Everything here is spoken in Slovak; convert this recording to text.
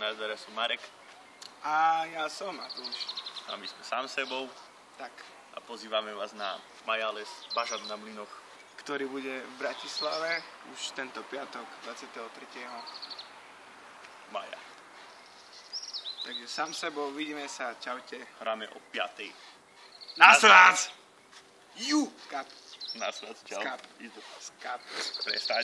Na jazere som Marek. A ja som Matúš. A my sme sám sebou. Tak. A pozývame vás na Majales Bažant na Mlynoch, Ktorý bude v Bratislave už tento piatok 23. maja. Takže sám sebou, vidíme sa, čaute. Hráme o 5. Nasrác! Ju! Skap. Nasrác, čau. Skap. Idú. Skap. Prestaň.